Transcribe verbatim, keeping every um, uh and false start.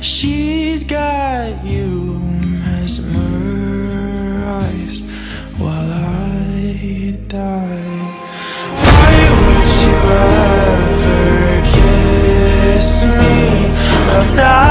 She's got you mesmerized while I die. Why would you ever kiss me? I'm not